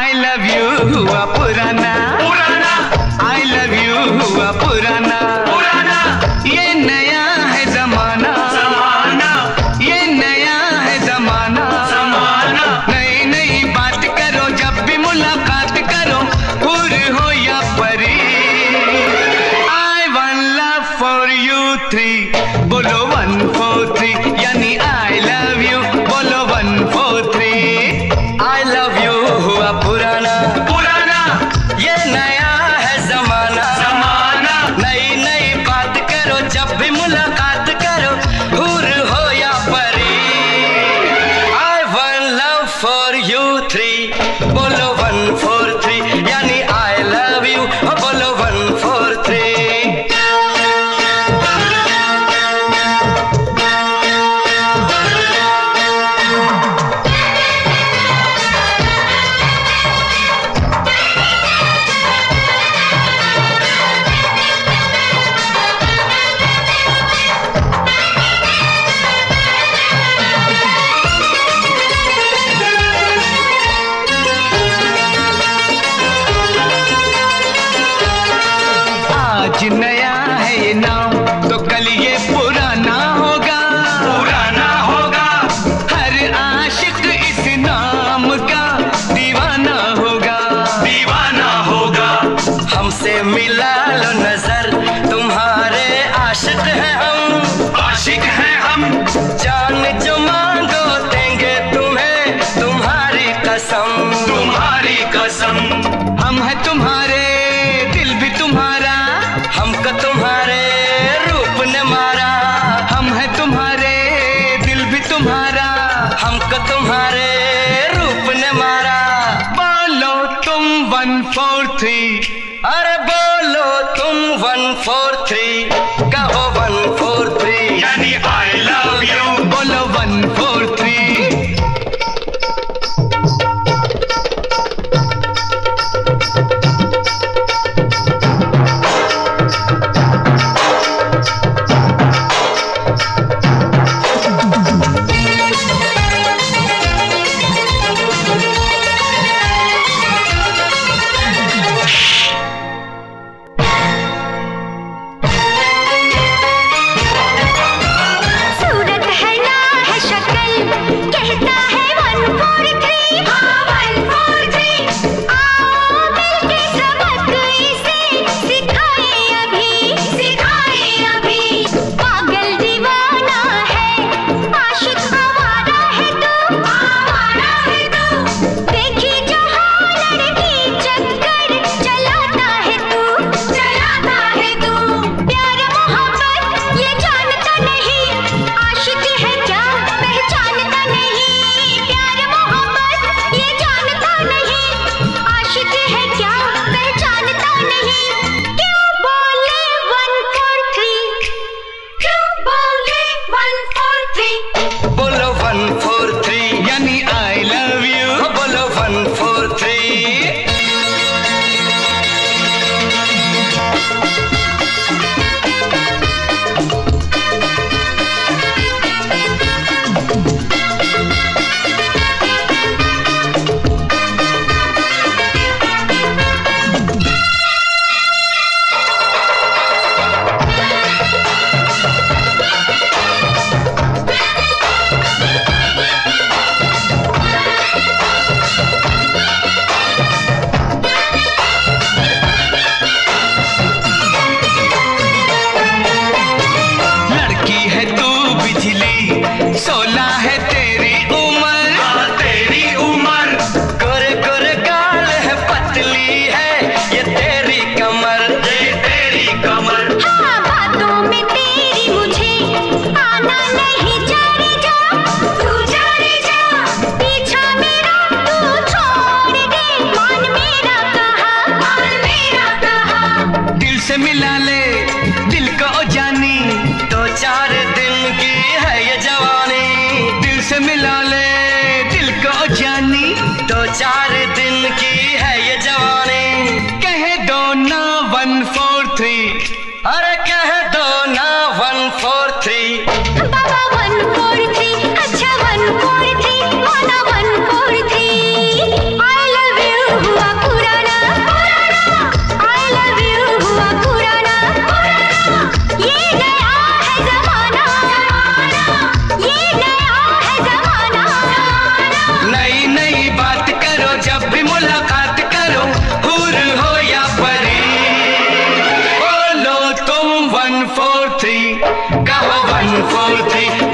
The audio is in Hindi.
आई लव यू हुआ पुराना पुराना, आई लव यू हुआ पुराना पुराना, ये नया है जमाना जमाना, ये नया है जमाना जमाना। नई नई बात करो जब भी मुलाकात करो, हुर हो या परी। I one love four you three, बोलो 1 4 3, यानी आई लव यू बोलो 1 4 3। आई लव यू हुआ पुराना पुराना, ये नया है जमाना जमाना। नई नई बात करो जब भी मुलाकात करो, हुर हो या परी। I one love four you three, बोलो 1 4 3, यानी आई लव यू बोलो 1 4 3। आज नया है ये नाम तो कल ये पुराना होगा पुराना होगा। हर आशिक इस नाम का दीवाना होगा दीवाना होगा। हमसे मिला लो नजर, तुम्हारे आशिक हैं हम आशिक हैं हम। जान जो मांगो देंगे तुम्हें, तुम्हारी कसम तुम्हारी कसम। हम हैं तुम्हारे, दिल भी तुम्हारा, हमको तुम्हारे रूप ने मारा। हम हैं तुम्हारे, दिल भी तुम्हारा, हमको तुम्हारे रूप ने मारा। बोलो तुम 1 4 3, अरे बोलो तुम 1 4 3, कहो 1 4 3, यानी आई लव यू बोलो 1 4 3। सूरत है ना है शक्ल, कहता है 1 4 3, हाँ 1 4 3। आओ मिलके सबक इसे सिखाए अभी। पागल दीवाना है, आशिक आवारा है तू। देखी जहाँ लड़की चक्कर चलाता है तू। प्यार मोहब्बत ये जानता नहीं, आशिक है क्या पहचानता नहीं। प्यार मोहब्बत ये जानता नहीं, आशिक है क्या पहचानता नहीं। क्यों बोले 1 4 3, क्यों बोले 1 4 3। बोलो 1 4 3, यानी आई लव यू बोलो 1 4 3। कहो 1 4 3